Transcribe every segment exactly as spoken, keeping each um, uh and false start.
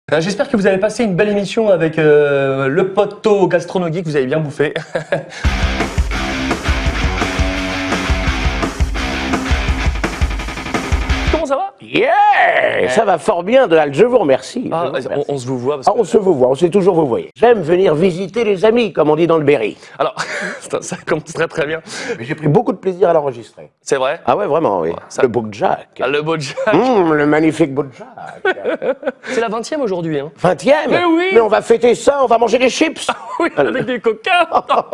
Euh, J'espère que vous avez passé une belle émission avec euh, le poteau gastronomique, vous avez bien bouffé. Comment ça va? Yeah, ouais. Ça va fort bien, Donald, je vous remercie. Ah, je vous remercie. On, on se vous voit parce ah, que... On se vous voit, on sait toujours vous voyez. J'aime venir visiter les amis, comme on dit dans le Berry. Alors, ça commence très très bien. J'ai pris beaucoup de plaisir à l'enregistrer. C'est vrai? Ah ouais, vraiment, oui. Ouais, ça... Le beau Jack. Ah, le beau Jack. Mmh, le magnifique beau Jack. C'est la vingtième aujourd'hui. Hein. vingtième? Mais oui. Mais on va fêter ça, on va manger des chips. Oui, avec des coca.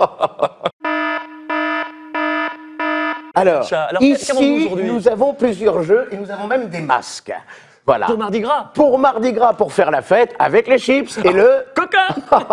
Alors, Alors ici, nous avons plusieurs jeux et nous avons même des masques. Voilà. Pour Mardi Gras. Pour Mardi Gras, pour faire la fête avec les chips et le... Coca.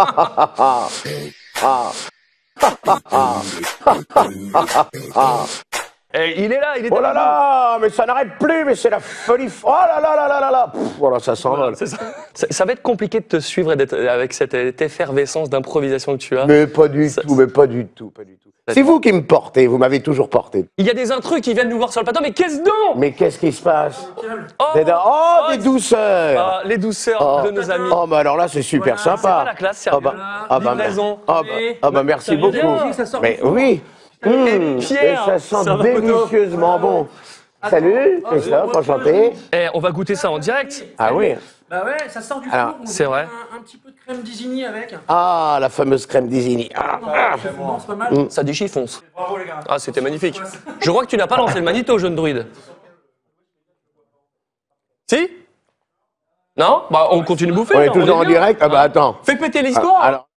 Et il est là, il est Oh là là, mais ça n'arrête plus, mais c'est la folie. Oh là là là là là là. Pff, voilà, ça s'envole. Voilà, ça. ça, ça va être compliqué de te suivre et d'être avec cette effervescence d'improvisation que tu as. Mais pas du ça, tout, mais pas du tout, pas du tout. C'est vous qui me portez, vous m'avez toujours porté. Il y a des intrus qui viennent nous voir sur le plateau, mais qu'est-ce donc? Mais qu'est-ce qui se passe? Oh, des, oh, oh, des douceurs. ah, Les douceurs oh. de nos amis. Oh, bah alors là, c'est super voilà, sympa. C'est pas la classe, sérieux. Oh bah, oh bah, livraison. Oh bah, oh bah merci beaucoup. Mais oui. Mmh, Pierre, et ça sent ça délicieusement bon. Attends. Salut, Christophe, enchanté. Eh, on va goûter ça en direct. Ah oui. Bah ouais, ça sort du Alors, four. C'est vrai. Un, un petit peu de crème d'Isigny avec. Ah, la fameuse crème d'Isigny. Ah, ah, c'est bon, c'est pas mal. Mmh. Ça déchifonce. Bravo les gars. Ah, c'était magnifique. Je crois que tu n'as pas lancé le magnéto, jeune druide. Si? Non? Bah, on continue de bouffer. On est là, toujours on est en bien. direct. Ah bah attends. Fais péter l'histoire. Ah, alors.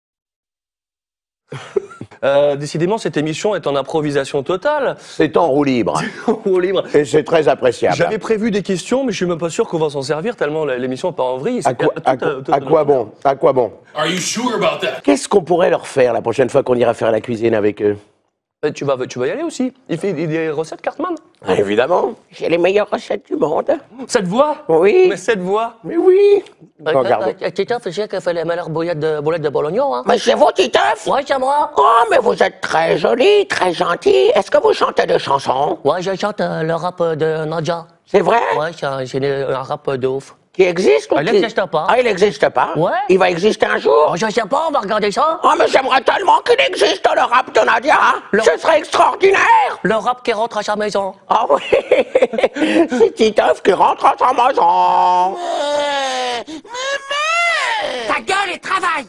Euh, décidément, cette émission est en improvisation totale. C'est en roue libre. En roue libre. Et c'est très appréciable. J'avais prévu des questions, mais je suis même pas sûr qu'on va s'en servir tellement l'émission n'est pas en vrille. À quoi, à, quoi, à quoi bon? À quoi bon? Are you sure about that? Qu'est-ce qu'on pourrait leur faire la prochaine fois qu'on ira faire la cuisine avec eux? Tu vas, tu vas y aller aussi. Il fait des recettes, Cartman? Ah, évidemment. J'ai les meilleures recettes du monde. Cette voix? Oui. Mais cette voix? Mais oui. Regarde. Titeuf, c'est qui a fait les meilleures boulettes de, boulettes de bolognon, hein? Mais c'est vous, Titeuf? Ouais, c'est moi. Oh, mais vous êtes très joli, très gentil. Est-ce que vous chantez des chansons? Ouais, je chante euh, le rap de Nadia. C'est vrai? Ouais, c'est un rap de ouf. Qui existe ou Il qui... n'existe pas. Ah, il n'existe pas? Ouais. Il va exister un jour? Oh, je sais pas, on va regarder ça. Oh, mais j'aimerais tellement qu'il existe le rap de Nadia. Le... Ce serait extraordinaire. Le rap qui rentre à sa maison. Ah oui. C'est Titeuf qui rentre à sa maison. Ta gueule et travaille.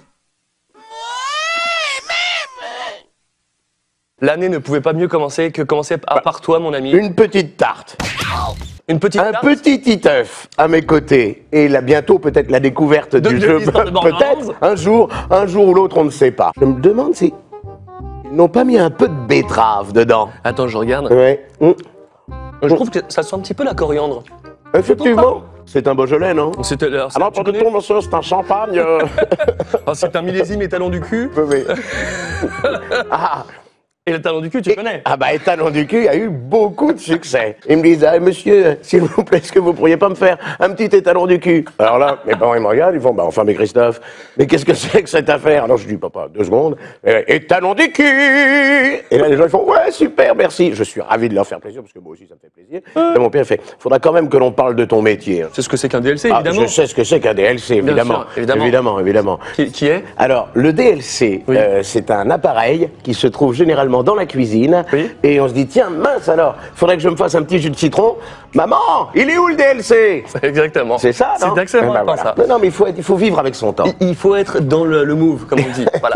L'année ne pouvait pas mieux commencer que commencer à part toi, mon ami. Une petite tarte. Une petite Un tarte. petit Titeuf à mes côtés. Et là, bientôt, peut-être la découverte De- du de jeu. l'histoire de Borderlands. Peut-être un jour, un jour ou l'autre, on ne sait pas. Je me demande si ils n'ont pas mis un peu de betterave dedans. Attends, je regarde. Ouais. Mmh. Je trouve que ça sent un petit peu la coriandre. Effectivement. C'est un Beaujolais, non? C'était alors, Alors, tu pour tout connais ton monsieur, c'est un champagne. Ah, c'est un millésime et talon du cul. Oui, oui. Ah. Et le talon du cul, tu connais. Ah bah, Étalon du cul a eu beaucoup de succès. Ils me disent, ah, monsieur, s'il vous plaît, est-ce que vous pourriez pas me faire un petit étalon du cul? Alors là, mes parents, ils me regardent, ils font, bah enfin, mais Christophe, mais qu'est-ce que c'est que cette affaire? Alors je dis, papa, deux secondes, euh, étalon du cul! Et là, les gens, ils font, ouais, super, merci. Je suis ravi de leur faire plaisir, parce que moi aussi, ça me fait plaisir. Et mon père fait, faudra quand même que l'on parle de ton métier. C'est ce que c'est qu'un D L C, Ah, évidemment. je sais ce que c'est qu'un D L C, évidemment. sûr, évidemment. Évidemment, évidemment. Qui, qui est? Alors, le D L C, Oui. euh, c'est un appareil qui se trouve généralement dans la cuisine. Oui. Et on se dit, tiens, mince alors, faudrait que je me fasse un petit jus de citron. Maman, il est où le D L C? Exactement. C'est ça, non? C'est excellent, Eh ben, ça. Non, non, mais il faut, être- il faut vivre avec son temps. Il, il faut être dans le, le move, comme on dit. Voilà.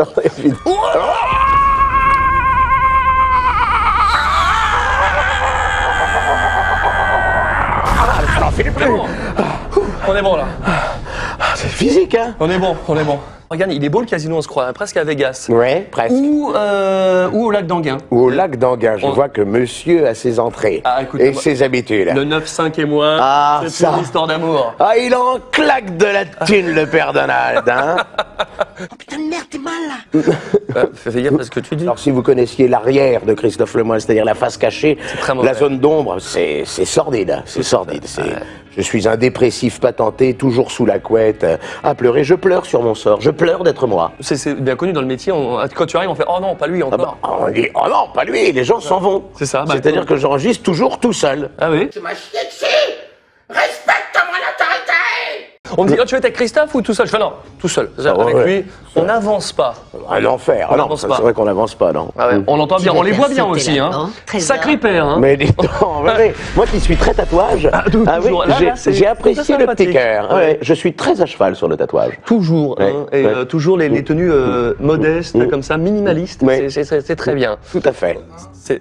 Ça n'en finit plus. On est bon, là. C'est physique, hein? On est bon, on est bon. Regarde, il est beau le casino, on se croirait presque à Vegas. Ouais, presque. Ou, euh, ou au lac d'Anguin. Ou au lac d'Anguin, je On- vois que monsieur a ses entrées Ah, écoute, et moi- ses habitudes. Le neuf cinq et moi, Ah, c'est ça. une histoire d'amour. Ah, il en claque de la thune, le père Donald, hein? Putain de merde, t'es mal là. Euh, fais gaffe à ce que tu dis. Alors, si vous connaissiez l'arrière de Christophe Lemoine, c'est-à-dire la face cachée, très mauvais. la zone d'ombre, c'est c'est sordide, c'est sordide. c'est- Je suis un dépressif patenté, toujours sous la couette, euh, à pleurer. Je pleure sur mon sort, je pleure d'être moi. C'est c'est bien connu dans le métier. On- quand tu arrives, on fait oh non, pas lui Ah encore. bah, on dit, oh non, pas lui, les gens s'en vont. C'est ça, bah, C'est-à-dire cool. que j'enregistre toujours tout seul. Ah oui. Tu m'as chié dessus! Respecte mon autorité! On me dit, oh, tu veux être avec Christophe ou tout seul? Je fais non, tout seul. Ah, avec ouais. lui, on n'avance pas. Un enfer. On Ah non, n'avance ça, pas. c'est vrai qu'on n'avance pas, non. Ah ouais, on l'entend bien, Tu on vas les faire voit bien sauter aussi. Hein. là-dedans. Trésor. Sacré père. Hein. Mais dis donc, ouais, moi qui suis très tatouage, Ah, tout- ah oui, toujours. Là, j'ai- là, c'est- j'ai apprécié c'est le petit sympathique. cœur. Ouais. Ouais, je suis très à cheval sur le tatouage. Toujours, Ouais, hein, et ouais. euh, toujours les, les tenues euh, modestes, Mm. comme ça, minimalistes. Ouais. C'est- C'est c'est- c'est très bien. Tout à fait. C'est-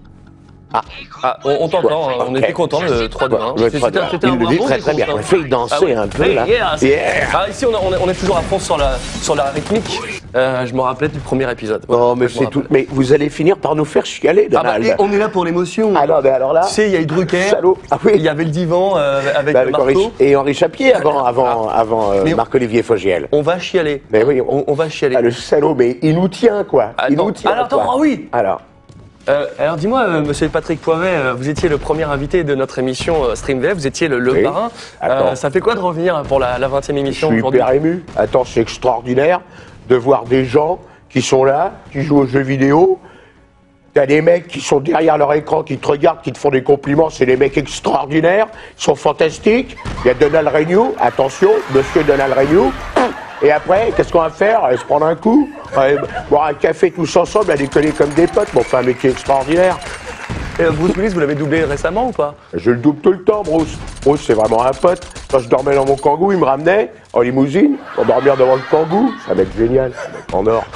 Ah, on, on t'entend, hein, on Ok. était content de trois deux. Hein. Ouais, C'était- très bien. c'était un Il le dit bon très très bien. décompte, hein. Fais danser Ah ouais. un peu Hey, là. yeah, c'est- Yeah. Ah, ici, on, a- on est, on est toujours à fond sur la, sur la rythmique. Euh, je me rappelais du premier épisode. Oh, Voilà, mais je me c'est rappelle. tout. Mais vous allez finir par nous faire chialer, Ah bah, Donald. et on est là pour l'émotion. Ah non, mais alors là. Tu sais, il y a eu Drucker, Salaud. Ah oui. il y avait le divan euh, avec Bah, le avec Henri, marteau. et Henri Chapier avant, avant, avant euh, Mais on- Marc-Olivier Fogiel. On va chialer. Mais oui, on, on va chialer. Ah, le salaud, mais il nous tient, quoi. Il Attends, nous tient. alors, attends, quoi. ah oui. Alors. Euh, alors dis-moi, euh, monsieur Patrick Poivet, euh, vous étiez le premier invité de notre émission euh, Stream V F, vous étiez le, le Oui. parrain. Attends. ça fait quoi de revenir pour la, la vingtième Je émission suis aujourd'hui? hyper ému. Attends, c'est extraordinaire de voir des gens qui sont là, qui jouent aux jeux vidéo. T'as des mecs qui sont derrière leur écran, qui te regardent, qui te font des compliments. C'est des mecs extraordinaires, ils sont fantastiques. Il y a Donald Renew, attention, monsieur Donald Renew. Et après, qu'est-ce qu'on va faire? Aller se prendre un coup, aller boire un café tous ensemble, à déconner comme des potes. Bon, enfin, un métier extraordinaire. Et, euh, Bruce Willis, vous l'avez doublé récemment ou pas? Je le double tout le temps, Bruce. Bruce, c'est vraiment un pote. Quand je dormais dans mon kangou, il me ramenait en limousine pour dormir devant le kangou. C'est un mec génial, un mec en or.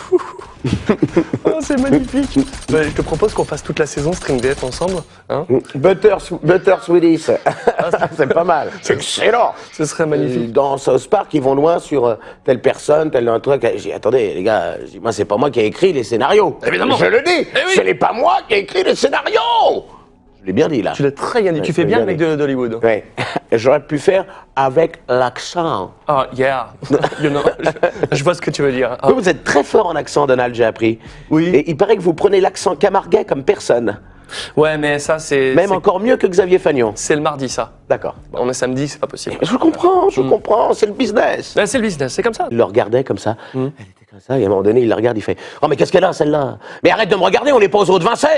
Oh, c'est magnifique. Bah, je te propose qu'on fasse toute la saison Stream V F ensemble. Hein. Butter, Butter Willis. C'est pas mal. C'est excellent. Ce serait magnifique. Dans South Park, ils vont loin sur euh, telle personne, tel un truc. J'ai dit, attendez, les gars, j'ai dit, moi, c'est pas moi qui ai écrit les scénarios. Évidemment. Je le dis. Eh oui. Ce n'est pas moi qui ai écrit les scénarios. Je l'ai bien dit, là. Tu l'as très bien dit. Ouais, tu je fais l'ai bien le bien mec dit. de- d'Hollywood. Ouais. J'aurais pu faire avec l'accent. Ah, yeah. You know, je, je vois ce que tu veux dire. Ah. Vous, vous êtes très fort en accent, Donald, j'ai appris. Oui. Et il paraît que vous prenez l'accent camarguais comme personne. Ouais, mais ça, c'est. Même c'est- encore mieux que Xavier Fagnon. C'est le mardi, ça. D'accord. On est samedi, c'est pas possible. Je comprends, Mm. je comprends, c'est le business. Bah, c'est le business, c'est comme ça. Il le regardait comme ça. Mm. Elle était comme ça, et à un moment donné, il la regarde, il fait « Oh, mais qu'est-ce qu'elle a, celle-là ?»« Mais arrête de me regarder, on n'est pas aux eaux de Vincennes !»«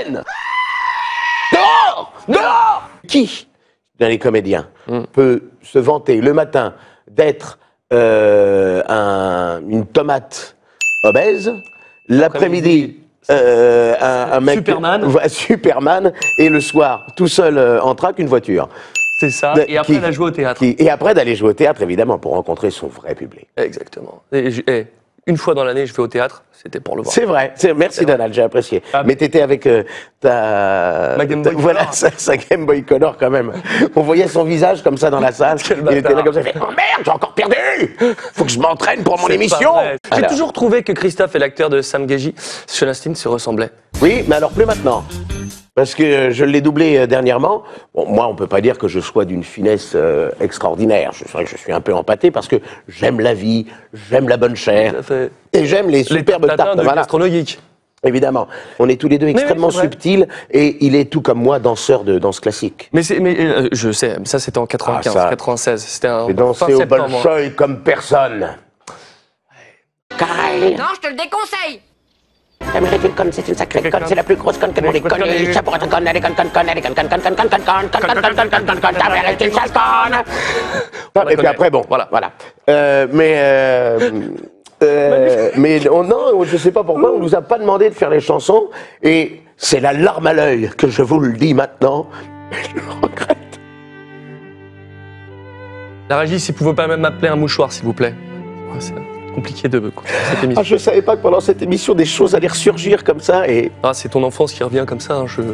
Dehors Dehors !» Qui, dans les comédiens, Mm. peut se vanter le matin d'être euh, un- une tomate obèse, l'après-midi... euh, un, un mec Superman. Ouais, Superman, et le soir, tout seul euh, en traque, une voiture. C'est ça. De- Et après, qui- elle a joué au théâtre. Qui- et après d'aller jouer au théâtre, évidemment, pour rencontrer son vrai public. Exactement. Et je- eh, une fois dans l'année, je vais au théâtre, c'était pour le voir. C'est vrai. C'est- Merci Donald, j'ai apprécié. Ah, Mais t'étais avec euh, ta, Ma Game ta- Boy voilà Color. sa, sa Game Boy Color quand même. On voyait son visage comme ça dans la salle. Quel Il était là bâtard. comme ça. Il fait, oh merde, j'ai encore perdu. Faut que je m'entraîne pour mon C'est pas émission. vrai. J'ai Alors, toujours trouvé que Christophe et l'acteur de Sam Geji, Sean Astin, se ressemblaient. Oui, mais alors plus maintenant. Parce que euh, je l'ai doublé euh, dernièrement. Bon, moi, on peut pas dire que je sois d'une finesse euh, extraordinaire. Je- C'est vrai que je suis un peu empâté parce que j'aime la vie, j'aime la bonne chair. Ça fait Et j'aime les les superbes tatins tartes. de Voilà. gastronomique. Évidemment. On est tous les deux oui, extrêmement c'est vrai. subtils et il est tout comme moi danseur de danse classique. Mais, c'est- mais euh, je sais, ça c'était en quatre-vingt-quinze, Ah, ça. quatre-vingt-seize. C'était un J'ai fin dansé au septembre. Bolchoï comme personne. Kyle, Non, je te le déconseille. ta mère est une conne, c'est une sacrée conne, c'est la plus grosse conne que l'on ait connue. Ça pourrait être une conne, elle est conne, conne, conne, elle est conne, conne, conne, conne, conne, conne, conne, conne, conne, conne, conne, conne, conne, ta mère est une sale conne. On la Et puis connaît. après, bon, Voilà. voilà. Euh, mais... Euh, euh, mais on, non, je sais pas pourquoi, on nous a pas demandé de faire les chansons, et c'est la larme à l'œil que je vous le dis maintenant. Je le regrette. La régie, s'il pouvait pas même m'appeler un mouchoir, s'il vous plaît. Ouais, c'est compliqué de quoi, cette Ah, émission. je savais pas que pendant cette émission, des choses allaient ressurgir comme ça, et... Ah, c'est ton enfance qui revient comme ça. Hein, je...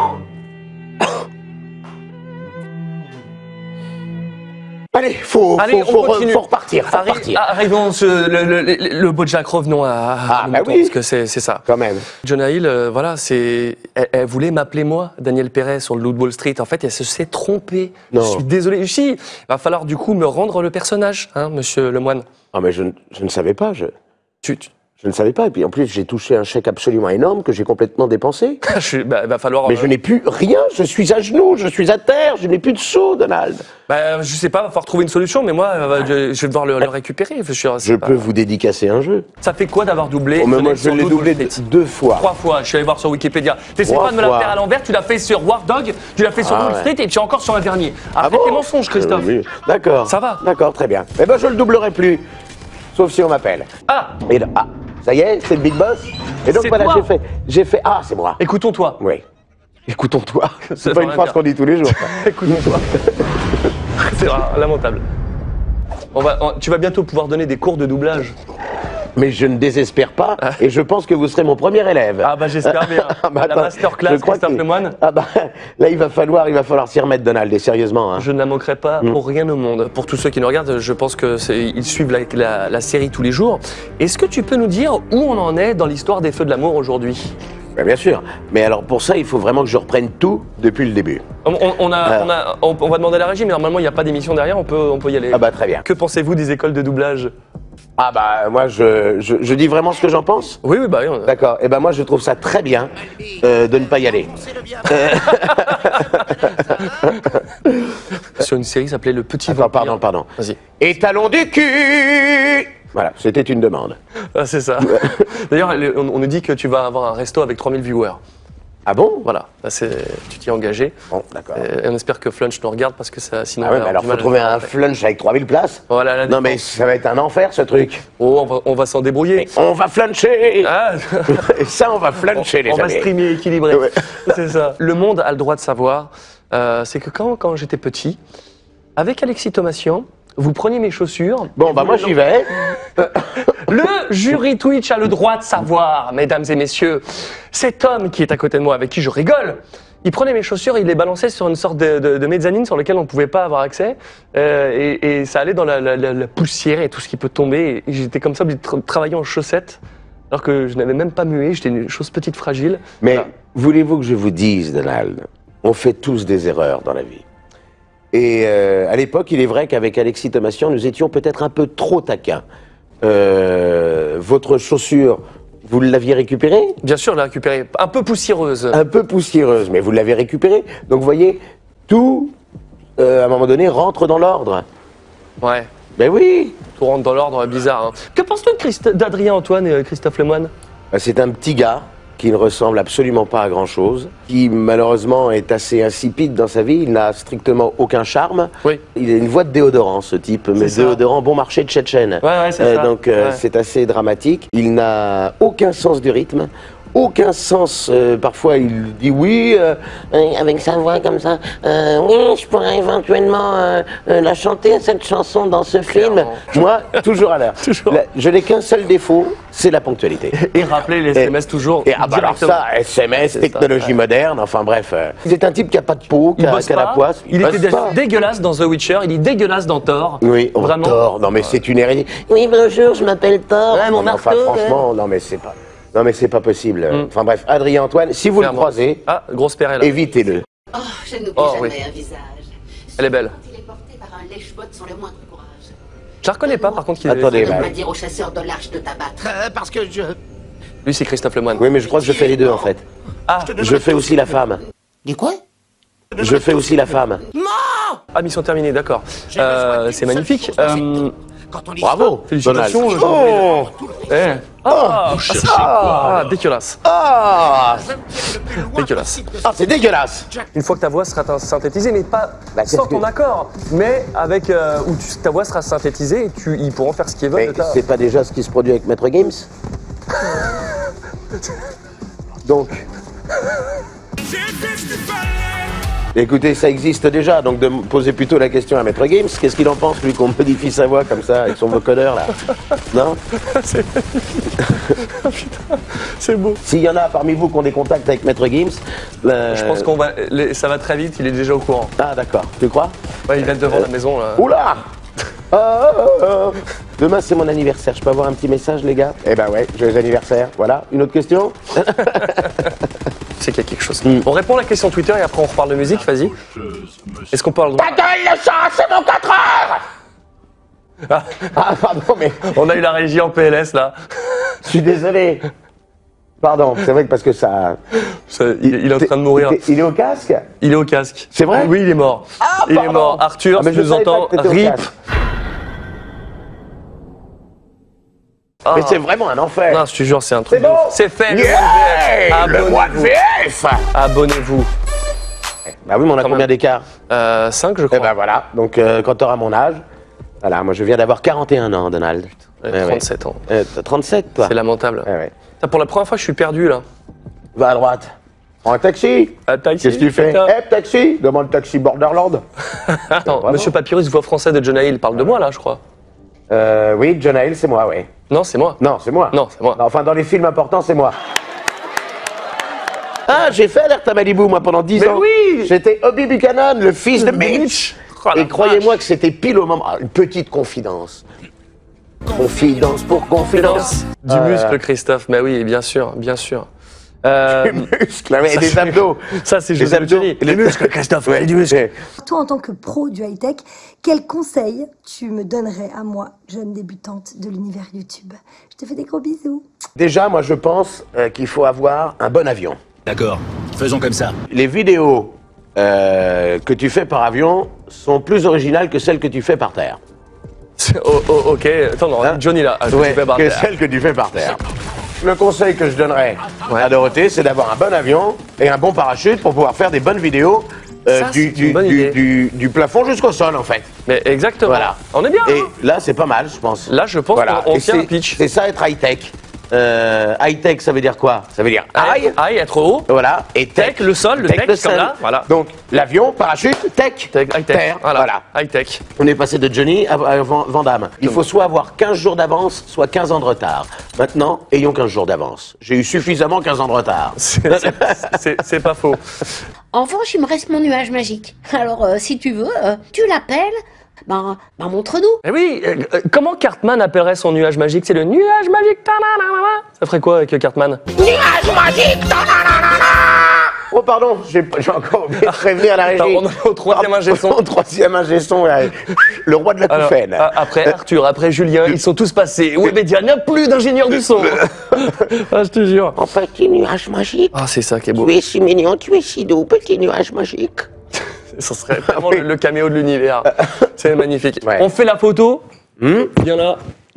Allez, faut, Allez, faut, on faut, continue. faut repartir, faut Arri- repartir. Arrivons, ce- le, le, le, le Bojack, revenons à, à Ah, nos bah moutons, oui. parce que c'est c'est ça. Quand même. Jonah Hill, euh, voilà, c'est, elle, elle voulait m'appeler moi, Daniel Perret, sur le Loup de Wall Street. En fait, elle se s'est trompée. Non. Je suis désolé. Si, il va falloir du coup me rendre le personnage, hein, monsieur Lemoine. Ah, mais je, ne- je ne savais pas, je... Tu, tu- Je ne savais pas. Et puis en plus, j'ai touché un chèque absolument énorme que j'ai complètement dépensé. Je suis, bah, va falloir. Mais euh, je n'ai plus rien. Je suis à genoux, je suis à terre, je n'ai plus de sous, Donald. Bah, je sais pas, va falloir trouver une solution, mais moi, euh, je, je vais devoir le, le récupérer. Je, suis, Je pas- peux vous dédicacer un jeu. Ça fait quoi d'avoir doublé Oh, mais moi, Fenêtre je sur l'ai Loot doublé Wall Street deux fois. Trois fois, je suis allé voir sur Wikipédia. T'essaies Trois pas de me la fois. faire à l'envers, tu l'as fait sur War Dog, tu l'as fait sur Ah, Wall ouais. Street et tu es encore sur un dernier. Ah Après bon tes mensonges, Christophe. Euh, oui. D'accord. Ça va. D'accord, très bien. Eh ben, je le doublerai plus. Sauf si on m'appelle. Ah, Et là- ah, ça y est, c'est le big boss. Et donc C'est voilà, toi. j'ai fait, j'ai fait. Ah, c'est moi. écoutons-toi. Oui. Écoutons-toi. Ça C'est veut pas une rien phrase dire. qu'on dit tous les jours. ça. Écoutons-toi. C'est ra- lamentable. On va, on- tu vas bientôt pouvoir donner des cours de doublage. Mais je ne désespère pas, et je pense que vous serez mon premier élève. Ah bah j'espère bien. Ah, bah, La attends, masterclass je crois Christophe que- Lemoine. Ah bah là il va falloir, il va falloir s'y remettre, Donald, et sérieusement. Hein. Je ne la manquerai pas Mm. pour rien au monde. Pour tous ceux qui nous regardent, je pense que c'est- ils suivent la, la- la série tous les jours. Est-ce que tu peux nous dire où on en est dans l'histoire des Feux de l'amour aujourd'hui? Bah, bien sûr. Mais alors pour ça, il faut vraiment que je reprenne tout depuis le début. on, on- on a, Alors. on, a- on- on va demander à la régie, mais normalement il n'y a pas d'émission derrière, on peut, on peut y aller. Ah bah très bien. Que pensez-vous des écoles de doublage? Ah bah moi je, je, je dis vraiment ce que j'en pense. Oui, oui, bah oui. on- D'accord. Et ben moi je trouve ça très bien euh, de ne pas y aller. Sur une série qui s'appelait Le Petit Attends, Vampire. pardon, pardon. Vas-y. Étalon du cul. Voilà, c'était une demande. Ah, c'est ça. D'ailleurs, le- on, on nous dit que tu vas avoir un resto avec trois mille viewers. Ah bon? Voilà, là, c'est- tu t'y es engagé. Bon, d'accord. Et on espère que Flunch nous regarde parce que ça, sinon. Ah on ouais, va mais avoir alors du faut mal à trouver le faire un après. flunch avec trois mille places. Voilà, la Non mais dépense. ça va être un enfer ce truc. Oh, on va, on va s'en débrouiller. On va fluncher. Ah, Et ça on va fluncher les on va amis. streamer équilibré. Ouais. C'est ça. Le monde a le droit de savoir. euh, c'est que quand, quand j'étais petit, avec Alexis Thomasian, vous preniez mes chaussures. Bon bah moi j'y vais. Le jury Twitch a le droit de savoir, mesdames et messieurs. Cet homme qui est à côté de moi, avec qui je rigole, il prenait mes chaussures, il les balançait sur une sorte de, de, de mezzanine sur laquelle on ne pouvait pas avoir accès. euh, et, et ça allait dans la, la- la- la poussière et tout ce qui peut tomber. Et j'étais comme ça, obligé de tra- travailler en chaussettes, alors que je n'avais même pas mué, j'étais une chose petite fragile. Mais Voilà. voulez-vous que je vous dise, Donald, on fait tous des erreurs dans la vie. Et euh, à l'époque, il est vrai qu'avec Alexis Thomasian, nous étions peut-être un peu trop taquins. Euh, votre chaussure, vous l'aviez récupérée? Bien sûr, la récupérer. Un peu poussiéreuse. Un peu poussiéreuse, mais vous l'avez récupérée. Donc vous voyez, tout, euh, à un moment donné, rentre dans l'ordre. Ouais. Ben oui. Tout rentre dans l'ordre bizarre. Hein. Que penses-tu de Christ- d'Adrien Antoine et euh, Christophe Lemoine? C'est un petit gars qui ne ressemble absolument pas à grand-chose, qui malheureusement est assez insipide dans sa vie, il n'a strictement aucun charme. Oui. Il a une voix de déodorant, ce type, mais ça. déodorant bon marché de Tchétchène. Ouais, ouais, c'est ça. Donc euh, Ouais. c'est assez dramatique. Il n'a aucun sens du rythme. Aucun sens, euh, parfois il dit oui, euh, Euh, avec sa voix comme ça. Euh, oui, je pourrais éventuellement euh, euh, la chanter, cette chanson, dans ce film. Clairement. moi, toujours à l'heure. Toujours. La- Je n'ai qu'un seul défaut, c'est la ponctualité. Et rappeler les S M S toujours. Et ah bah alors directement. ça, S M S, C'est technologie ça, ouais. moderne, enfin bref. euh, c'est un type qui a pas de peau, qui Il a, bosse qui a la pas. poisse. Il, bosse était déjà pas. dégueulasse dans The Witcher, il est dégueulasse dans Thor. Oui, oh, Vraiment. Thor, non mais c'est une hérédité. Oui, bonjour, je m'appelle Thor. Ouais, mon Non, mais marteau. enfin euh. franchement, non mais c'est pas, non mais c'est pas possible. Mm. Enfin bref, Adrien Antoine, si vous Clairement. le croisez, Ah, grosse perrelle. évitez-le. Oh, je n'oublie Oh, jamais oui. un visage. Elle est belle. Quand il est porté par un lèche-botte sans le moindre courage. Je la reconnais pas par contre qu'il est. Attendez. Ne bah. pas dire aux chasseurs de l'arche de t'abattre. Euh, parce que je... Lui c'est Christophe Lemoine. Oui, mais je crois que je fais les deux en fait. Ah, Je fais aussi la femme. Dis quoi? Je fais aussi la femme. ah, mission terminée, d'accord. Euh, c'est magnifique. Euh, Quand on y Bravo, Félicitations, Donald. Jean- Oh, eh. Ah, ah, dégueulasse. ah, Dégueulasse. ah, c'est dégueulasse. Une fois que ta voix sera synthétisée, mais pas Bah, sans qu'est-ce ton que- accord, mais avec euh, où tu- ta voix sera synthétisée et tu, ils pourront faire ce qu'ils veulent. Mais de ta- c'est pas déjà ce qui se produit avec Maître Games? Donc. Écoutez, ça existe déjà, donc de me poser plutôt la question à Maître Games, qu'est-ce qu'il en pense, lui, qu'on modifie sa voix comme ça, avec son vocodeur, là? Non? C'est beau. S'il y en a parmi vous qui ont des contacts avec Maître Games, euh, Je pense qu'on va, les- ça va très vite. Il est déjà au courant. Ah, d'accord, tu crois? Ouais, il est devant la maison. Là. Oula! Ah, ah, ah. Demain, c'est mon anniversaire, je peux avoir un petit message, les gars? Eh ben ouais, joyeux anniversaire. Voilà, une autre question? C'est qu'il y a quelque chose. Mm. On répond à la question Twitter et après on reparle de musique. Vas-y. Est-ce qu'on parle? Ta gueule, le chat, c'est mon quatre heures! Ah, Ah, pardon, mais... on a eu la régie en P L S là. Je suis désolé. Pardon, c'est vrai que parce que ça... Ça, il, il est en train de mourir. Il, il est au casque? Il est au casque. C'est vrai? Oui, il est mort. Ah, il est pardon. mort. Arthur, Ah, mais si je tu nous savais pas entends, que t'étais au rip. casque. Ah. Mais c'est vraiment un enfer. Non, je te jure, c'est un truc. C'est bon. C'est fait. Yeah, le le mois de V F. Abonnez-vous. Bah oui, mais on a Quand combien même. d'écart? Euh, cinq, je crois. Eh ben voilà, donc euh, quand tu auras mon âge, voilà, moi je viens d'avoir quarante et un ans, Donald. Ouais, Ouais, trente-sept ans. ouais. Euh, t'as trente-sept, toi? C'est lamentable. Ouais, ouais. Putain, pour la première fois, je suis perdu là. Va à droite. Prends un taxi. Un taxi, Qu'est-ce que tu fais? putain. Eh, taxi. Demande taxi Borderland. Attends, Vraiment. Monsieur Papyrus, voix française de Jonah Hill, parle de moi là, je crois. Euh, oui, John Hill, c'est moi, oui. Non, c'est moi. Non, c'est moi. Non, c'est moi. Enfin, dans les films importants, c'est moi. Ah, j'ai fait Alerte à Malibu, moi, pendant dix Mais ans. oui. J'étais Obi Buchanan, le fils de Mitch. Oh, la Et croyez-moi vache. que c'était pile au moment... Ah, une petite confidence. Confidence pour confidence. Du Euh, muscle, Christophe. Mais oui, bien sûr, bien sûr. Euh, Les muscles, ouais, et ça, des c'est- abdos. Ça, c'est Les José abdos. Johnny. Les muscles, Christophe, ouais, du muscle. Toi, en tant que pro du high-tech, quel conseil tu me donnerais à moi, jeune débutante de l'univers YouTube? Je te fais des gros bisous. Déjà, moi, je pense euh, qu'il faut avoir un bon avion. D'accord, faisons comme ça. Les vidéos euh, que tu fais par avion sont plus originales que celles que tu fais par terre. Oh, oh, ok, attends, non, Hein Johnny là. Ah, je Ouais, sais pas par que terre. celles que tu fais par terre. Le conseil que je donnerais Ouais. à Dorothée, c'est d'avoir un bon avion et un bon parachute pour pouvoir faire des bonnes vidéos euh, Ça, du, c'est du, une bonne du, idée. du- du plafond jusqu'au sol, en fait. Mais exactement. Voilà. On est bien. Et hein. là, c'est pas mal, je pense. Là, je pense qu'on- on Et tient c'est- un pitch. C'est ça être high-tech. Euh, high-tech, ça veut dire quoi? Ça veut dire high, Aïe, être haut. voilà, et tech. Tech, le sol, le tech, le comme sol. là, voilà. Donc, l'avion, parachute, tech. Tech, high tech. Terre, Voilà. voilà. High tech. On est passé de Johnny à, à Van, Van Damme. Il faut soit avoir quinze jours d'avance, soit quinze ans de retard. Maintenant, ayons quinze jours d'avance. J'ai eu suffisamment quinze ans de retard. C'est- c'est- C'est c'est pas faux. En revanche, il me reste mon nuage magique. Alors, euh, si tu veux, euh, tu l'appelles, ben, ben montre-nous. Eh oui, euh, euh, comment Cartman appellerait son nuage magique? C'est le nuage magique. Ta-na-na-na-na. Ça ferait quoi avec euh, Cartman? Nuage magique. Oh pardon, j'ai j'ai encore oublié de prévenir la régie. Attends, on est au troisième ingé son. Au troisième ingé son, là. Le roi de la Alors, couffaine. a- après Arthur, après Julien, ils sont tous passés. Webedia n'a plus d'ingénieur du son. Ah, je te jure. Mon petit nuage magique. Ah, c'est ça qui est beau. Tu es si mignon, tu es si doux, petit nuage magique. Ce serait vraiment le, le caméo de l'univers. C'est magnifique. Ouais. On fait la photo. Hmm Viens là.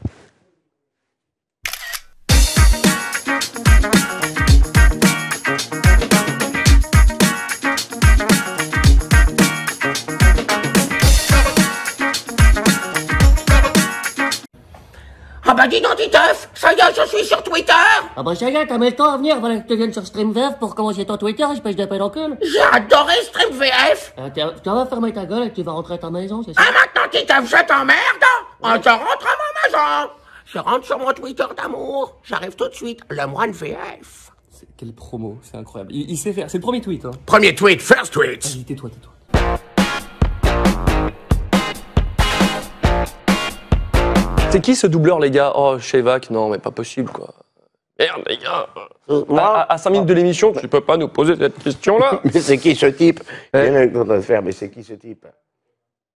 Ah bah dis donc, Titeuf, ça y est, je suis sur Twitter. Ah bah ça y est, t'as mis le temps à venir, voilà que tu viennes sur StreamVF pour commencer ton Twitter, espèce de pédoncule. J'ai adoré StreamVF. Euh, t'as- tu vas fermer ta gueule et tu vas rentrer à ta maison, c'est ça? Ah maintenant, Titeuf, je t'emmerde. On te rentre à ma maison. Je rentre sur mon Twitter d'amour. J'arrive tout de suite, le moine V F. Quelle promo, c'est incroyable. Il, il sait faire, c'est le premier tweet. Hein. Premier tweet, first tweet. Vas-y, tais-toi, tais-toi. C'est qui ce doubleur, les gars? Oh, Shevac, non, mais pas possible, quoi. Merde, les gars. Euh, À, moi, à, à cinq minutes de l'émission, tu peux pas nous poser cette question-là? mais c'est qui ce type? Il y en a qui sont en train de faire, mais c'est qui ce type?